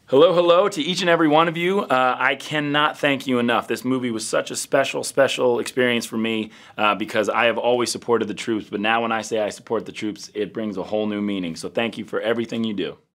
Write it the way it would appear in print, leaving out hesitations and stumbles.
Hello, hello to each and every one of you. I cannot thank you enough. This movie was such a special experience for me because I have always supported the troops, but now when I say I support the troops, it brings a whole new meaning. So thank you for everything you do.